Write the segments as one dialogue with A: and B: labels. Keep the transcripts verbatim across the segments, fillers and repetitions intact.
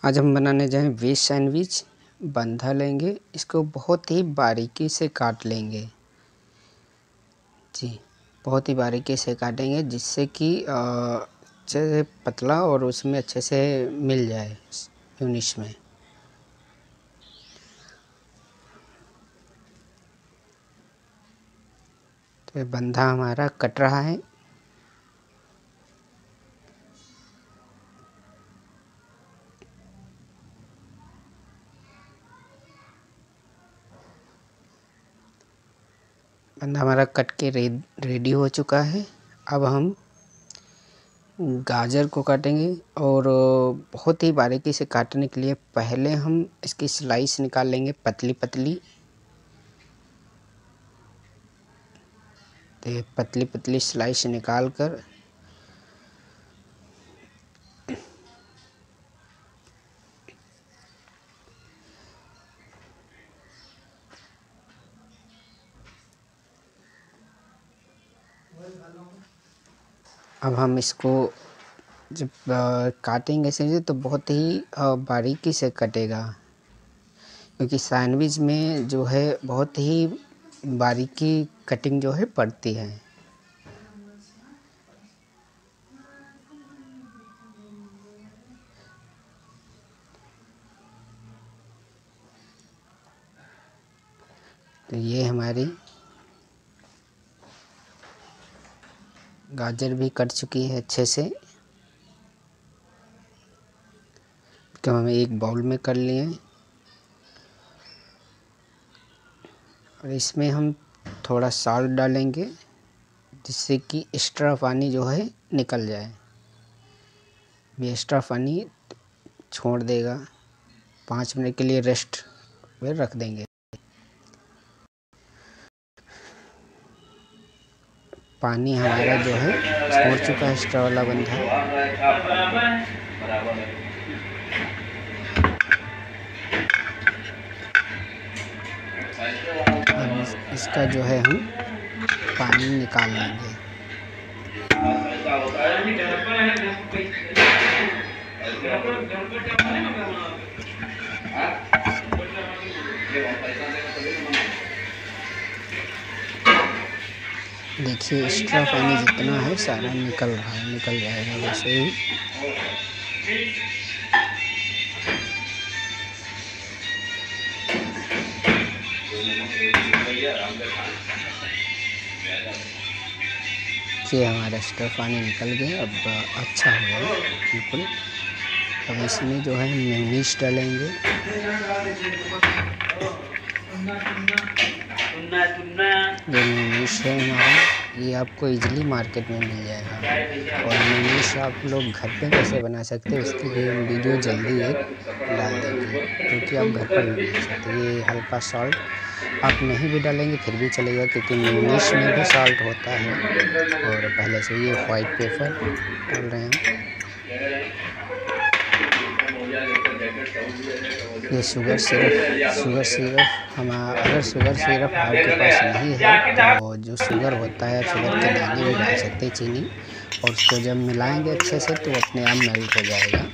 A: आज हम बनाने जाएं वेज सैंडविच। बंधा लेंगे, इसको बहुत ही बारीकी से काट लेंगे जी, बहुत ही बारीकी से काटेंगे जिससे कि अच्छे से पतला और उसमें अच्छे से मिल जाए यूनिश में। तो ये बंधा हमारा कट रहा है। बंधा हमारा कट के रे, रेडी हो चुका है। अब हम गाजर को काटेंगे और बहुत ही बारीकी से काटने के लिए पहले हम इसकी स्लाइस निकाल लेंगे पतली पतली। तो पतली पतली स्लाइस निकाल कर अब हम इसको जब काटेंगे से तो बहुत ही बारीकी से कटेगा, क्योंकि सैंडविच में जो है बहुत ही बारीकी कटिंग जो है पड़ती है। तो ये हमारी गाजर भी कट चुकी है अच्छे से। तो हम एक बाउल में कर लिए और इसमें हम थोड़ा साल्ट डालेंगे जिससे कि एक्स्ट्रा पानी जो है निकल जाए। ये एक्स्ट्रा पानी छोड़ देगा। पाँच मिनट के लिए रेस्ट में रख देंगे। पानी हमारा जो है छोड़ चुका है एक्स्ट्रा वाला बंधा। अब इस, इसका जो है हम पानी निकाल लेंगे। देखिए एक्स्ट्रा पानी जितना है सारा निकल रहा है, निकल जाएगा वैसे ही। ये हमारा एक्स्ट्रा पानी निकल गया। अब अच्छा हो गया बिल्कुल। अब इसमें जो है मेयोनीज डालेंगे। ये मेयोनीज है हमारा, ये आपको इजीली मार्केट में मिल जाएगा। और मेयोनीज आप लोग घर पे कैसे बना सकते हैं उसकी भी हम वीडियो जल्दी एक डाल देंगे, क्योंकि आप घर पर भी बना सकते हैं। ये हल्का सॉल्ट आप नहीं भी डालेंगे फिर भी चलेगा, क्योंकि मेयोनीज में भी सॉल्ट होता है। और पहले से ये वाइट पेपर डाल रहे हैं। ये शुगर सिरप शुगर सिरप हम अगर शुगर सिरप आपके पास नहीं है तो जो शुगर होता है शुगर के दाने भी डाल सकते हैं, चीनी। और उसको जब मिलाएंगे अच्छे से तो अपने आप मेल्ट हो जाएगा।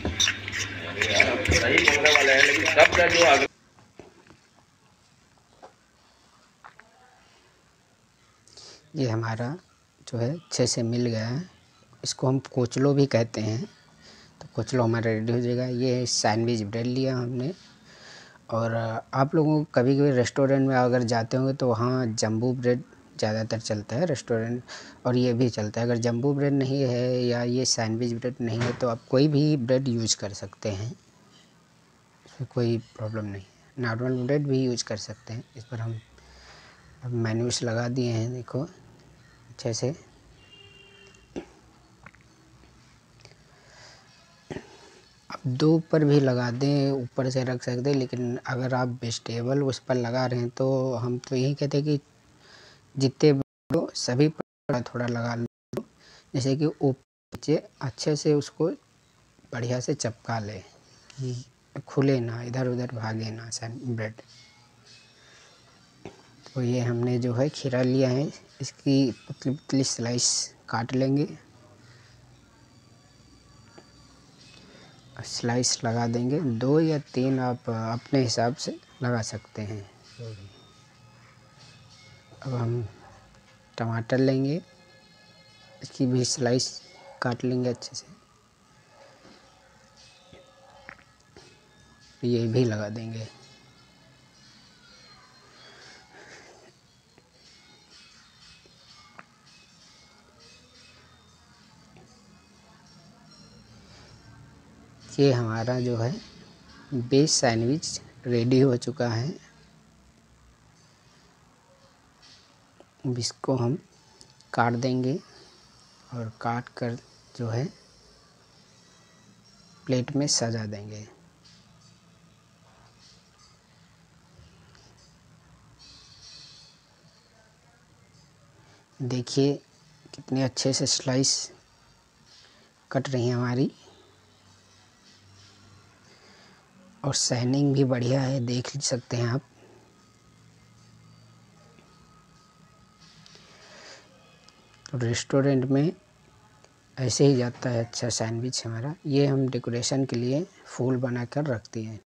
A: ये हमारा जो है अच्छे से मिल गया है। इसको हम कोचलो भी कहते हैं। तो कोचलो हमारा रेडी हो जाएगा। ये सैंडविच ब्रेड लिया हमने। और आप लोगों को कभी कभी रेस्टोरेंट में अगर जाते होंगे तो वहाँ जंबू ब्रेड ज़्यादातर चलता है रेस्टोरेंट, और ये भी चलता है। अगर जंबू ब्रेड नहीं है या ये सैंडविच ब्रेड नहीं है तो आप कोई भी ब्रेड यूज कर सकते हैं, इसमें कोई प्रॉब्लम नहीं है। नॉर्मल ब्रेड भी यूज कर सकते हैं। इस पर हम अब मेन्यूस लगा दिए हैं, देखो अच्छे से। आप दो ऊपर भी लगा दें, ऊपर से रख सकते हैं, लेकिन अगर आप वेजिटेबल उस पर लगा रहे हैं तो हम तो यही कहते हैं कि जितने लो सभी पर थोड़ा लगा लो, जैसे कि ऊपर नीचे अच्छे से उसको बढ़िया से चिपका ले कि खुले ना, इधर उधर भागे ना ब्रेड। तो ये हमने जो है खीरा लिया है, इसकी पतली पतली स्लाइस काट लेंगे स्लाइस लगा देंगे। दो या तीन आप अपने हिसाब से लगा सकते हैं। अब हम टमाटर लेंगे, इसकी भी स्लाइस काट लेंगे अच्छे से, ये भी लगा देंगे। ये हमारा जो है वेज सैंडविच रेडी हो चुका है। अब इसको हम काट देंगे और काट कर जो है प्लेट में सजा देंगे। देखिए कितने अच्छे से स्लाइस कट रही है हमारी, और शाइनिंग भी बढ़िया है, देख सकते हैं आप। रेस्टोरेंट में ऐसे ही जाता है अच्छा सैंडविच हमारा। ये हम डेकोरेशन के लिए फूल बनाकर रखते हैं।